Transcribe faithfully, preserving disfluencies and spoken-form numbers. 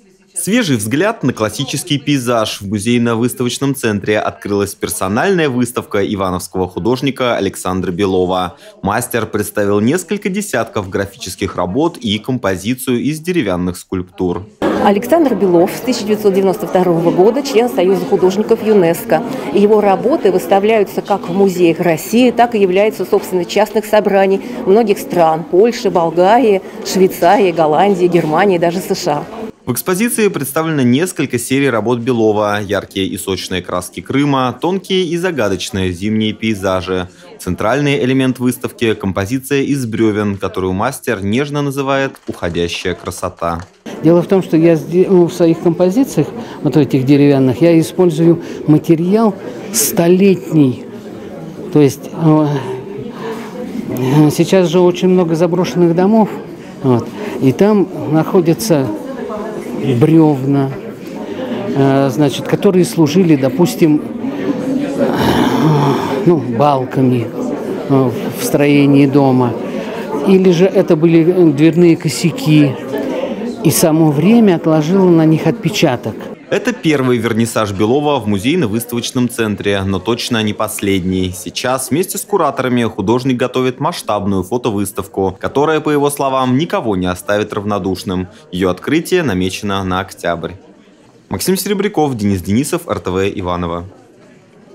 Свежий взгляд на классический пейзаж. В музейно-выставочном центре открылась персональная выставка ивановского художника Александра Белова. Мастер представил несколько десятков графических работ и композицию из деревянных скульптур. Александр Белов с тысяча девятьсот девяносто второго года, член Союза художников ЮНЕСКО. Его работы выставляются как в музеях России, так и являются собственно частных собраний многих стран – Польши, Болгарии, Швейцарии, Голландии, Германии, даже США. В экспозиции представлено несколько серий работ Белова: яркие и сочные краски Крыма, тонкие и загадочные зимние пейзажи. Центральный элемент выставки – композиция из бревен, которую мастер нежно называет «уходящая красота». Дело в том, что я в своих композициях, вот этих деревянных, я использую материал столетний. То есть сейчас же очень много заброшенных домов, вот, и там находятся бревна, значит, которые служили, допустим, ну, балками в строении дома. Или же это были дверные косяки. И само время отложило на них отпечаток. Это первый вернисаж Белова в музейно-выставочном центре, но точно не последний. Сейчас вместе с кураторами художник готовит масштабную фотовыставку, которая, по его словам, никого не оставит равнодушным. Ее открытие намечено на октябрь. Максим Серебряков, Денис Денисов, эр тэ вэ Иваново.